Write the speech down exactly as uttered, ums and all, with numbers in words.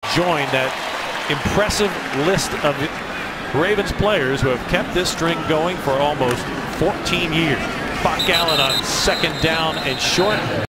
join that impressive list of Ravens players who have kept this string going for almost fourteen years. Bach Allen on second down and short.